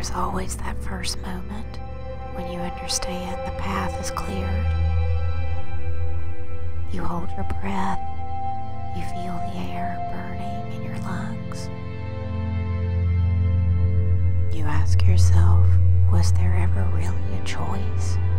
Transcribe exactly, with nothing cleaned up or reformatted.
There's always that first moment when you understand the path is cleared. You hold your breath, you feel the air burning in your lungs. You ask yourself, was there ever really a choice?